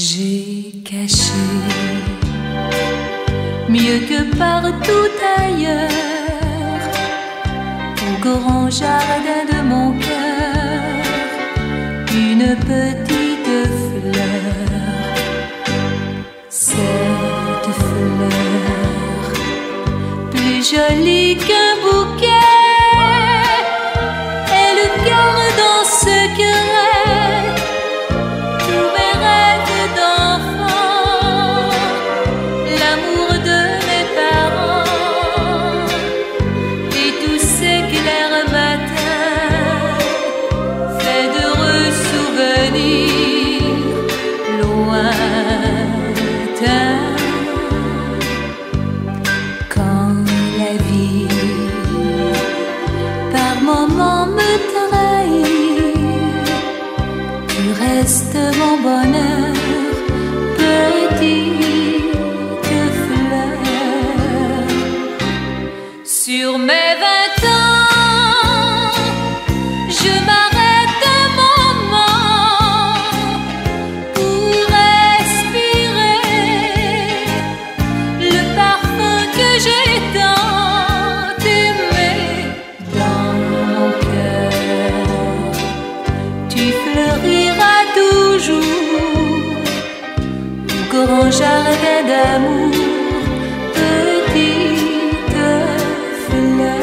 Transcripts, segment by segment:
J'ai caché mieux que partout ailleurs au grand jardin de mon cœur une petite fleur. Cette fleur, plus jolie qu'un bouquet, elle garde en secret tous mes rêves d'enfant, l'amour de mes parents et tous ces clairs matins faits d'heureux souvenirs lointains. Quand la vie par moments me trahit, tu restes mon bonheur, petite fleur. Sur mes 20 ans, je m'arrête un moment pour respirer le parfum que j'ai tant aimé. Dans mon cœur, tu fleuriras toujours, grand jardin d'amour, petite fleur.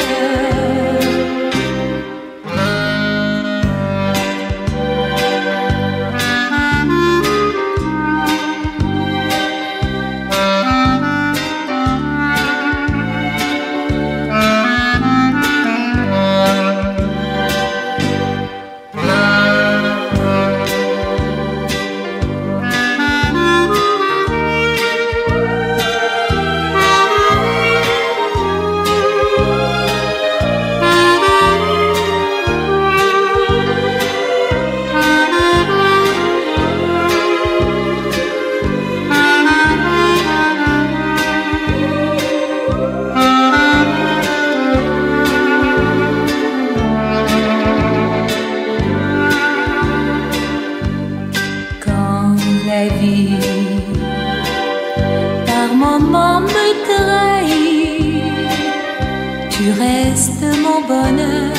La vie par moments me trahit, tu restes mon bonheur,